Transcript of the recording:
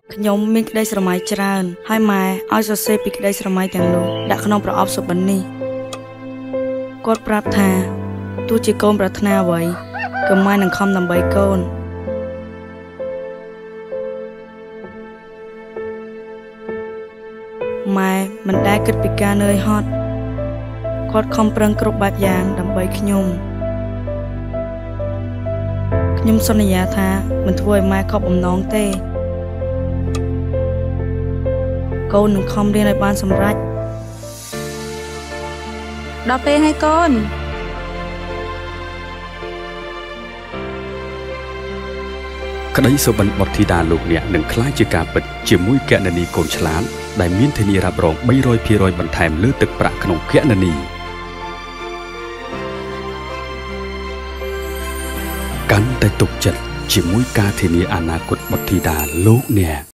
ខ្ញុំមានក្តីស្រមៃច្រើនហើយម៉ែឲ្យសរសេរពីក្តីស្រមៃទាំងនោះដាក់ក្នុងប្រអប់សុបិននេះគាត់ប្រាប់ថាទោះជាកូនប្រាថ្នាអ្វីក៏ម៉ែនឹងខំដើម្បីកូនម៉ែមិនដែលគិតពីការនឿយហត់គាត់ខំប្រឹងគ្រប់បែបយ៉ាងដើម្បីខ្ញុំសន្យាថាមិនធ្វើឲ្យម៉ែខកបំណងទេកូននឹងខំរៀនឲ្យបានសម្រេចដល់ពេលហើយកូនក្តីសុបិនបុត្រធីតាលោកអ្នកនឹងក្លាយជាការពិតជាមួយគណនីកូនឆ្លាតដែលមានធានារ៉ាប់រង 300% បន្ថែមលើទឹកប្រាក់ក្នុងគណនីកាន់តែទុកចិត្តជាមួយការធានាអនាគតបុត្រធីតាលោកអ្នក